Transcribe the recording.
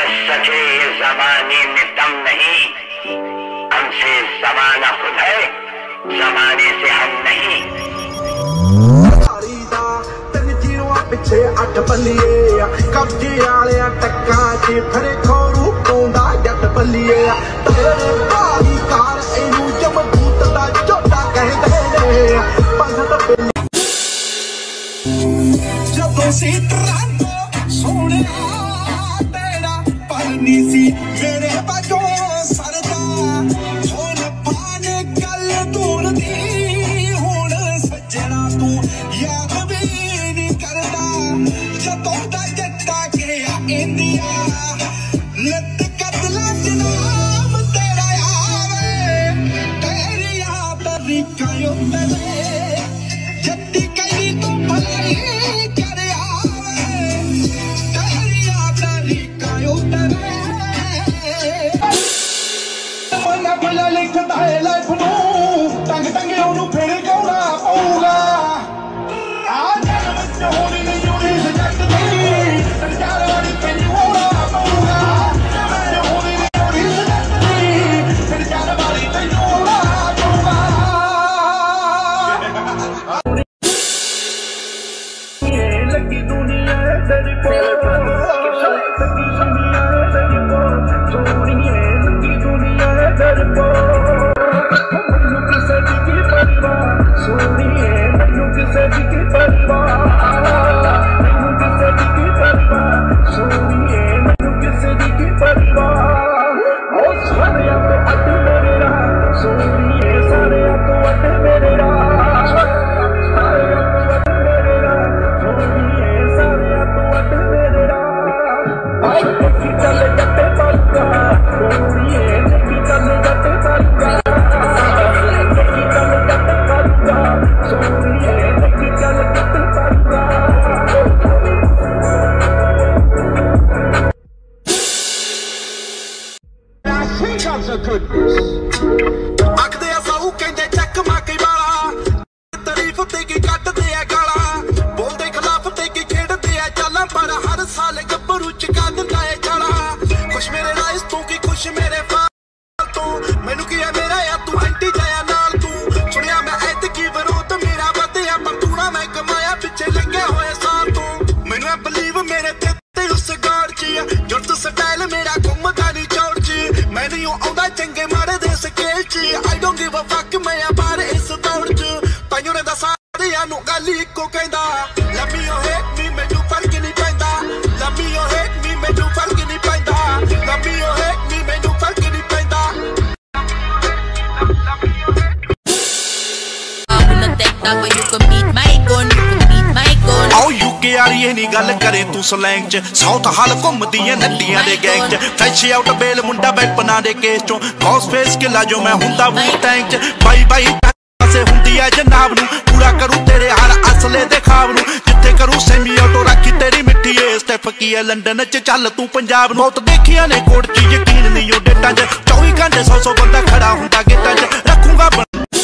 सके ये जमाने में दम नहीं, हमसे जमाना खुद है, जमाने से हम नहीं। पिछे अठ बल्लिए कब्जे आले टक्का च फिर खोरू पौंदा जट बल्लिए तेरे भारी कार इनू जमदूत दा झोटा कहदे ने पंसद जदों सी टरांटो सोहणिया तेरा परनी सी मेरे बाजो सरदा हुण पाने गल दूर दी हुण सजना तू याद भी नहीं करदा जदों दा जट्टा गया इंडिया लत कतला जनाब तेरा आवे तेरिया तरीका यो तेरे जट्टी कई तो भलाई करे आवे तेरिया तरीका यो तेरे मना भला लिखदा है लाइफ नू टंग टंगे ओनू फिर गाउणा पऊगा आ जन्म च होनी नहीं होनी सजट दी सरकार वाली तैनू होना पऊगा जन्म च होनी नहीं होनी सजट दी सरकार वाली तैनू होना पऊगा ये लगी दुनिया तेरी को लगी दुनिया तेरी को सोनिए लगी दुनिया तेरी को मैनू किसे की परवाह सोनिए मैनू किसे की परवाह मैनू किसे की परवाह सोनिए मैनू किसे की परवाह ओ सारे तो अट मेरे राह सोनिए सारे तो अट मेरे राह सारे तो अट मेरे राह सोनिए सारे तो अट मेरे राह आई देखी चल जट्टे पालूगा सोनिए देखी चल जट्टे पालूगा देखी चल जट्टे पालूगा सोनिए देखी चल जट्टे पालूगा आखदे साऊ कहंदे चक माके वाला तारीफ ते की कटदे आ गाला बोलदे खिलाफ ते की खेडदे आ चालां पर हर साल गब्बरू चका दिंदा है झाला खुश मेरे राइस तू की खुश मेरे फाल तू मैनू की है मेरा या तू एंटी जाया नाल तू सुनिया मैं ऐत की विरोध मेरा वधिया पर तू ना मैं कमाया पिछे लगे होए साल तू मैनू बिलीव मेरे ते उस गाड़ च जुर्त स्टाइल मेरा घुमदा नहीं चौड़ च मैं नहीं आउंदा चंगे माड़े दे स्केल च I don't give a fuck मैं आ बाहर इस दौड़ च ताइयों ने दा सारियां नू गल इक्को कहंदा लव मी और हेट मी मैनू फर्क नहीं पैंदा लव मी और हेट मी मैनू फर्क नहीं पैंदा लव मी और हेट मी मैनू फर्क नहीं पैंदा आओ यूके वाली ये नहीं गल करे तू स्लैंग च साउथ हाल घूमदी है नड्डियां दे गैंग च फ्रैश आउट बेल मुंडा वेपना दे केस चों कॉस फेस किला जो मैं हुंदा वू टैंक च बाई बाई से हुंदी है जनाब नू पूरा करूं तेरे हर असले दे खाब नू जिथे करूं सेमी ऑटो रखी तेरी मिट्टी ए स्टेप की है लंदन च चल तू पंजाब नू बहुत देखिया ने कोर्ट च यकीन नहीं ओ डेटा च 24 घंटे 100 बंदा खड़ा हुंदा गेटा च रखूंगा